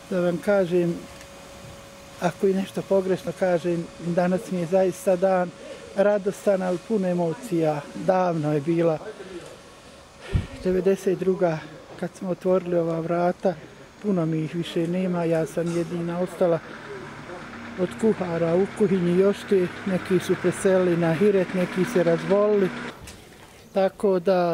da vam kažem, ako i nešto pogrešno kažem, danas mi je zaista dan radostan, ali puno emocija. Davno je bila 92. kad smo otvorili ova vrata, puno mi ih više nema, ja sam jedina ostala od kuhara u kuhinji još ti, neki su preselili na Hiret, neki se razbolili. Tako da,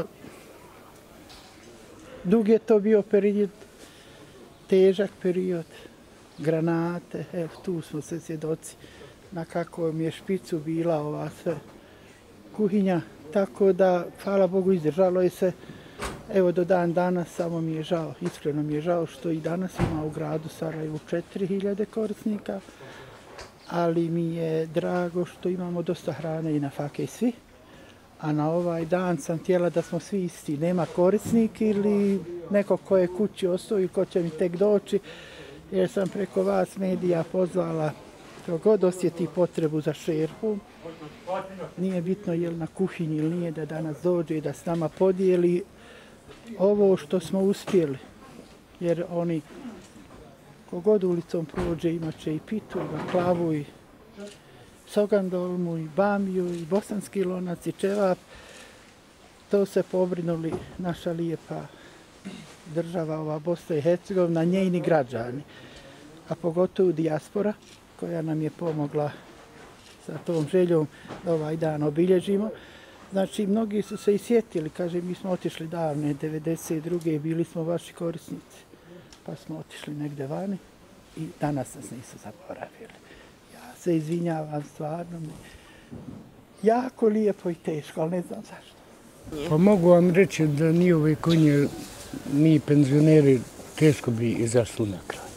dug je to bio period, težak period, granate, evo tu smo se svjedoci na kakvom je špicu bila ova sve kuhinja. Tako da, hvala Bogu, izdržalo je se. Evo do dan danas, samo mi je žao, iskreno mi je žao što i danas ima u gradu Sarajevu 4000 korisnika, ali mi je drago što imamo dosta hrane i na fake svi. A na ovaj dan sam htjela da smo svi isti, nema korisnik ili neko ko je kući ostao i ko će mi tek doći, jer sam preko vas medija pozvala ko god osjeti potrebu za šerhom. Nije bitno je li na kuhinji ili nije, da danas dođe i da s nama podijeli ovo što smo uspjeli, jer oni kogod ulicom prođe imat će i pitu, i baklavu, i sogandolmu, i bamiju, i bosanski lonac, i čevap. To se pobrinuli naša lijepa država, ova Bosna i Hercegovina, njeni građani, a pogotovo dijaspora koja nam je pomogla sa tom željom da ovaj dan obilježimo. Znači, mnogi su se i sjetili, kaže, mi smo otišli davne, 92. bili smo vaši korisnici, pa smo otišli negdje vani i danas nas nisu zaboravili. Ja se izvinjavam, stvarno mi jako lijepo i teško, ali ne znam zašto. Pa mogu vam reći da nije ove konje, mi penzioneri teško bi izašli na kraj.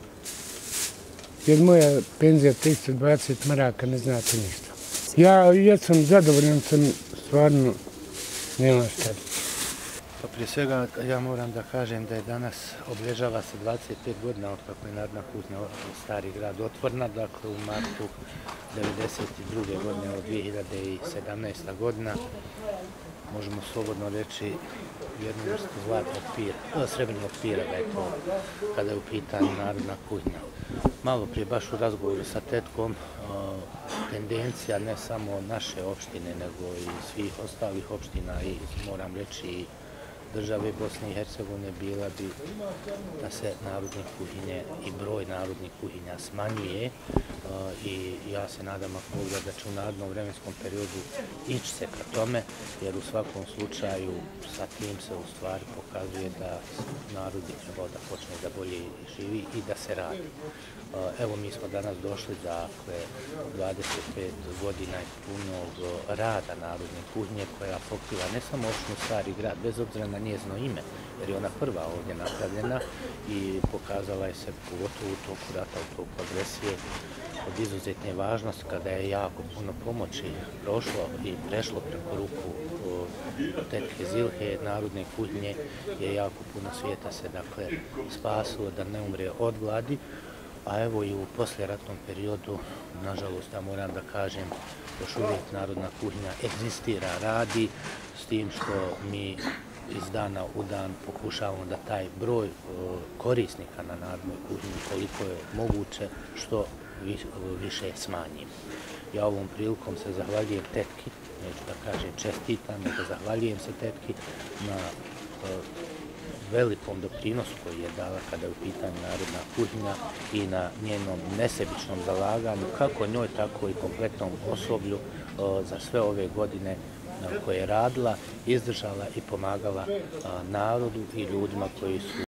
Jer moja penzija 320 maraka, ne znate ništa. Ja sam zadovoljan, sam stvarno, nema šta. Pa prije svega ja moram da kažem da je danas obilježava se 25 godina od kako je Narodna kuhinja Stari grad otvorena, dakle u martu 1992. godine od 2017. godina. Možemo slobodno reći jednu vrstu zlatnog pira, srebrnog pira da je to kada je u pitanju Narodna kuhinja. Malo prije baš u razgovoru sa tetkom tendencija ne samo naše opštine nego i svih ostalih opština i moram reći i države Bosne i Hercegovine bila bi da se narodne kuhinje i broj narodnih kuhinja smanjuje i ja se nadam ako Bog da će u narednom vremenskom periodu ići se ka tome, jer u svakom slučaju sa tim se u stvari pokazuje da narod bi trebao da počne da bolje živi i da se radi. Evo mi smo danas došli dakle 25 godina punog rada narodne kuhinje koja pokriva ne samo opštinu Stari grad, bez obzira na njezino ime, jer je ona prva ovdje napravljena i pokazala je se pogotovo u toku rata, u toku agresije od izuzetne važnosti kada je jako puno pomoći prošlo i prešlo preko ruku tetke Zilhe, narodne kuhinje je jako puno svijeta se dakle spasilo da ne umre od gladi. A evo i u poslijeratnom periodu, nažalost, ja moram da kažem, još uvijek narodna kuhinja egzistira, radi, s tim što mi iz dana u dan pokušavamo da taj broj korisnika na narodnoj kuhinji, koliko je moguće, što više smanjimo. Ja ovom prilikom se zahvaljujem tetki, neću da kažem čestitam, nego zahvaljujem se tetki na velikom doprinosu koji je dala kada je u pitanju narodna kuhinja i na njenom nesebičnom zalaganju, kako njoj, tako i kompletnom osoblju za sve ove godine koje je radila, izdržala i pomagala narodu i ljudima koji su